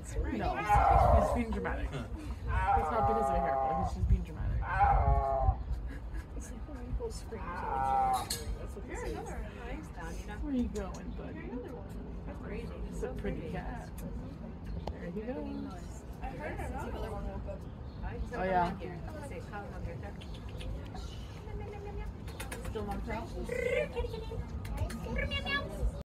No, he's being dramatic. It's not because of a hair, but he's just being dramatic. It's like when people scream to that's what this is. Where are you going, buddy? It's a pretty cat. There he goes. I heard another one woke up. Oh yeah. Still knocked out?